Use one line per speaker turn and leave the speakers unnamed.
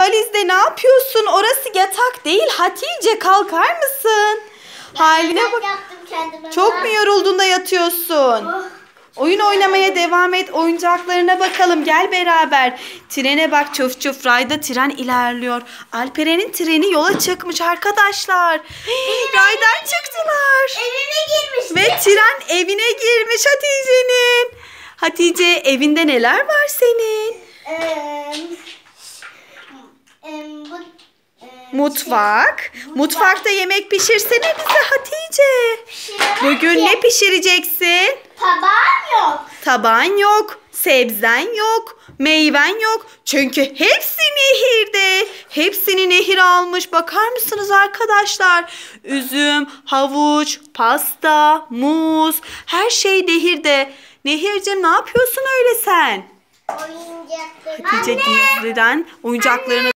Valizde ne yapıyorsun? Orası yatak değil Hatice, kalkar mısın? Haline bak. Çok mu yoruldun da yatıyorsun? Oyun oynamaya devam et. Oyuncaklarına bakalım. Gel beraber. Trene bak, çuf çuf rayda tren ilerliyor. Alperen'in treni yola çıkmış arkadaşlar. Raydan çıktılar.
Evime girmiş.
Ve tren evine girmiş Hatice'nin. Hatice, evinde neler var senin? Mutfak. Mutfakta yemek pişirsene bize Hatice. Bugün ne pişireceksin?
Tabağım yok.
Taban yok, sebzen yok, meyven yok. Çünkü hepsi nehirde. Hepsini nehir almış. Bakar mısınız arkadaşlar? Üzüm, havuç, pasta, muz, her şey nehirde. Nehircim, ne yapıyorsun öyle sen?
Oyuncaklarım.
Hatice gizliden oyuncaklarını